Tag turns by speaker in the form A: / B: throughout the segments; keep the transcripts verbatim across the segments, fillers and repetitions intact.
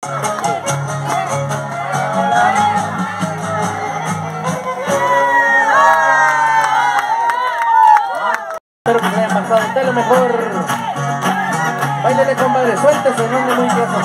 A: Espero que se hayan pasado de lo mejor. Báilele, compadre, suéltese, no ande muy tieso.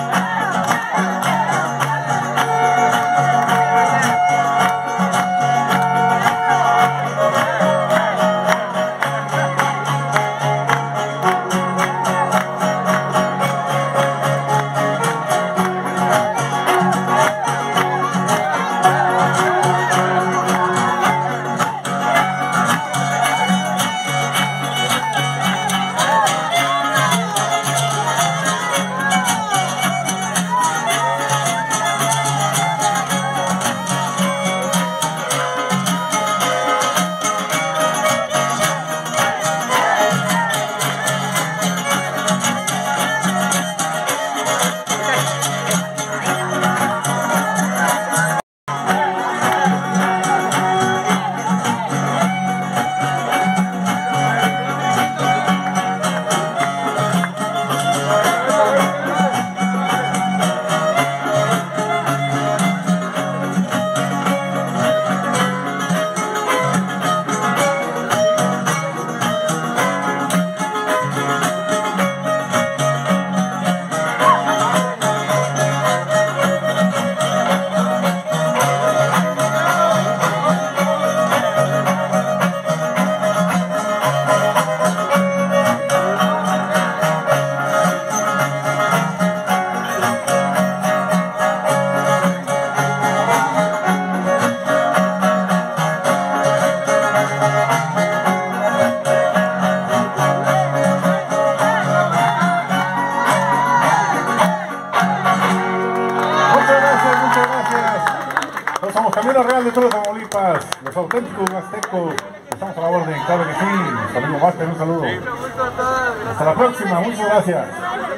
B: Somos Camino Real de Tula, Tamaulipas, los auténticos aztecos. Estamos a la orden, claro que sí. Nuestro amigo Master, un saludo. Hasta la próxima, muchas gracias.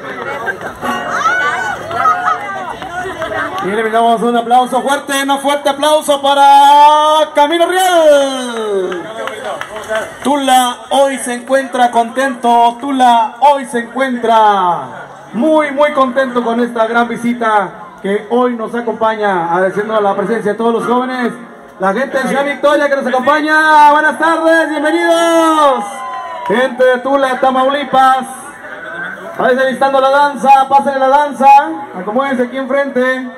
C: Y le brindamos un aplauso fuerte, un fuerte aplauso para Camino Real. Tula hoy se encuentra contento, Tula hoy se encuentra muy muy contento con esta gran visita que hoy nos acompaña, agradeciendo la presencia de todos los jóvenes, la gente de Ciudad Victoria que nos acompaña. Buenas tardes, bienvenidos. Gente de Tula, Tamaulipas. Vayan listando la danza, pasen la danza, acomódense aquí enfrente.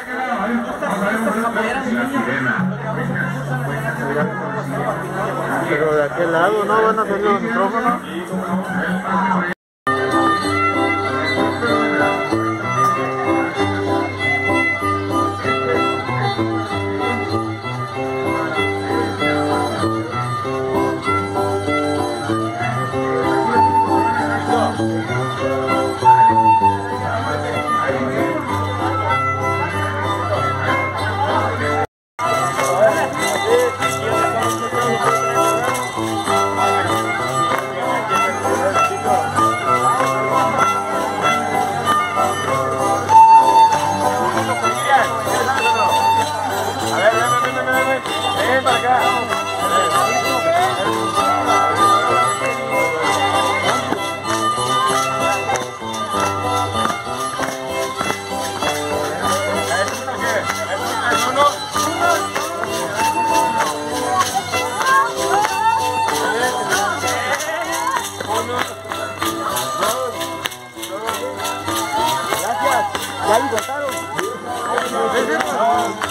D: Pero de aquel lado no van a hacer los micrófonos. Ya lo botaron.